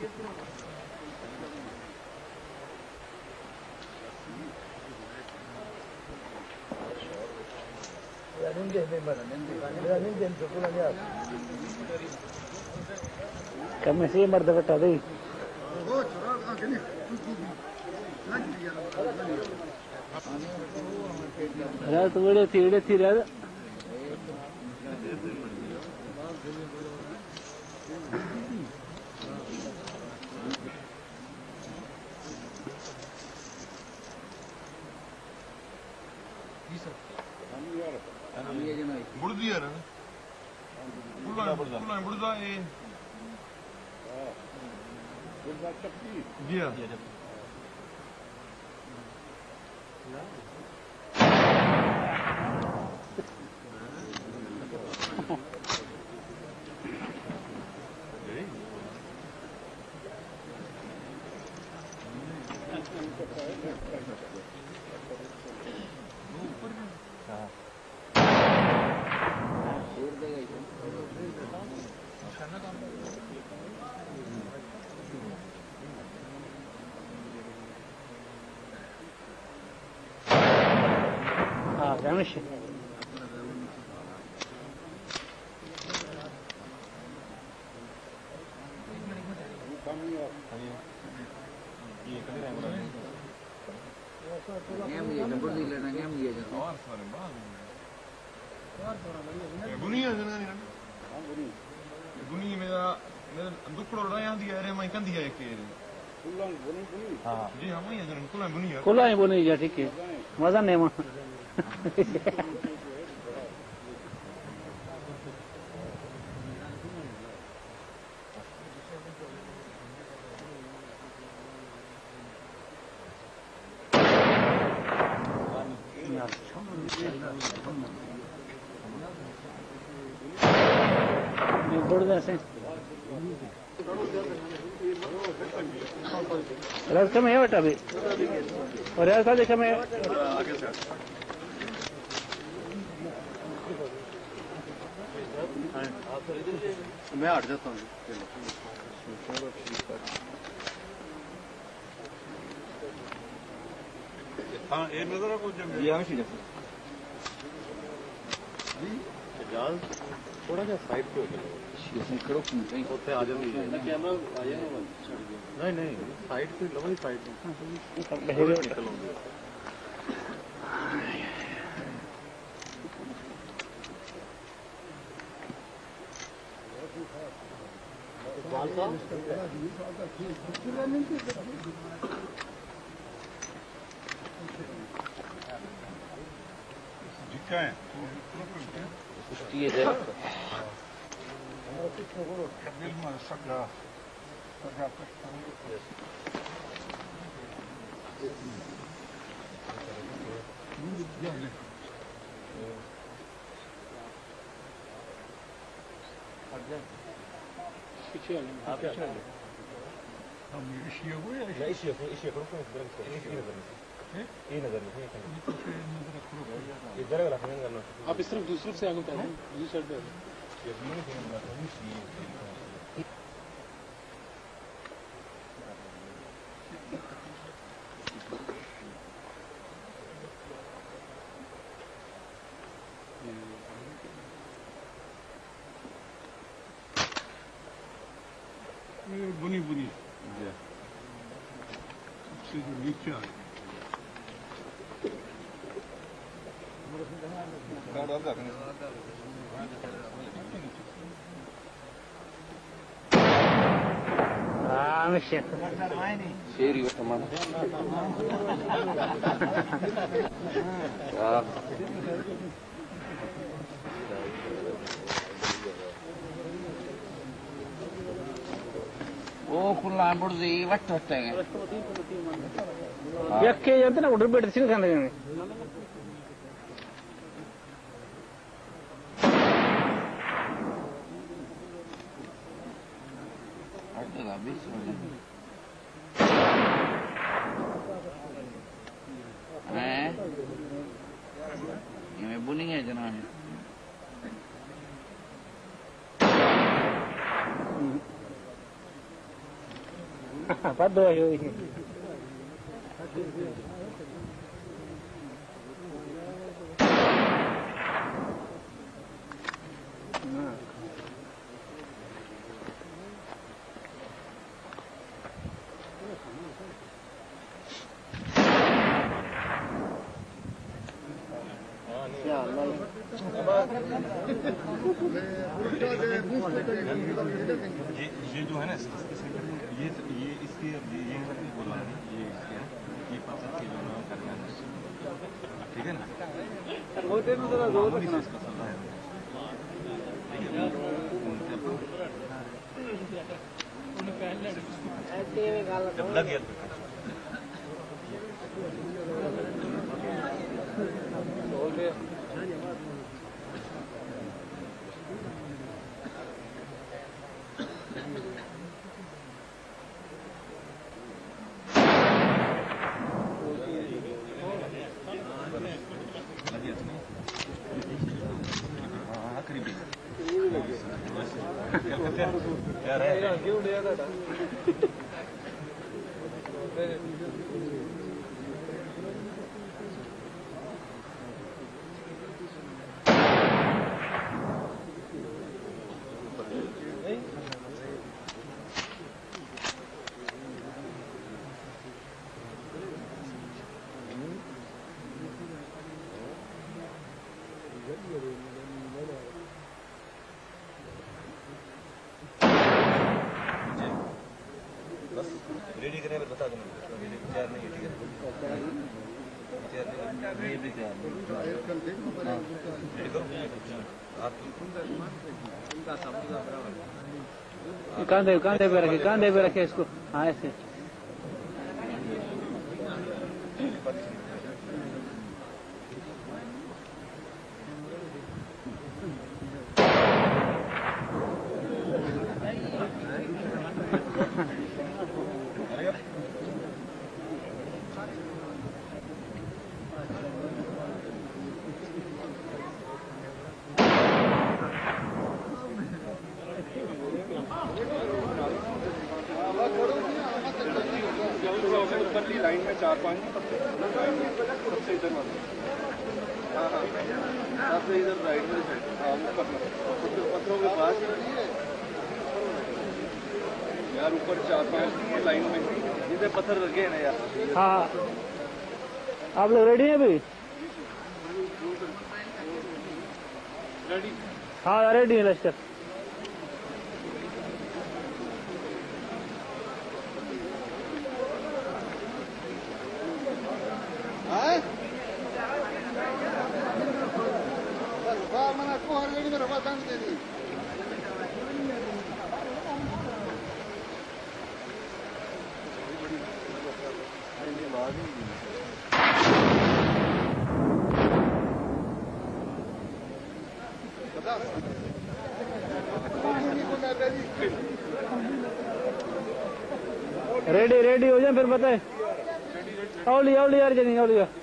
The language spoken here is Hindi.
Kami sih merdeka tadi. Ada tu beda tidak. Burada yer ha. Burada Dia. Gelmiş. Bunyi मेरा दुखड़ो रहा दिया अरे मैं कंदी है के हां जी हम ये जन कुला बुनी है ठीक है मजा नहीं मां रस कम है बेटा अभी और यार का देखा मैं हट जाता हूँ हाँ एक नजर जाल थोड़ा सा साइड पे हो गया आ जाती है कैमरा आया नहीं साइड पे लवली साइड निकलोगे क्या है आप इस तरफ दूसरी से आगे दूसरी साइड पे बुनी सबसे जो नीचे आ Seri teman. Oh, pulang berzi, waktu tengah. Ya kayak yang udah bersih kan ini. Ada habis. Ini bunyinya jangan. Paddo hoy. ये जो है ना इसके सेंटर में ये इसके ये बोला ये इसके है ये 50 किलो करना है ठीक है ना होते में जरा जोर रखना इसका सलाह है जब लग गया बोल दे यार है क्यों लिया था रेडी करने में बता दूंगा तैयार नहीं है ठीक है ये भी तैयार रेडी करो आप कांधे पे रखे इसको हाँ ऐसे लाइन में 4-5 सबसे इधर वाला हाँ हाँ सबसे इधर राइट में साइड हाँ पत्थरों के पास यार ऊपर 4-5 लाइन में जिसे पत्थर लगे हैं ना यार हाँ आप लोग रेडी हैं भाई रेडी हाँ रेडी है लश्कर रेडी हो जाए फिर बताए औली यार जनी औली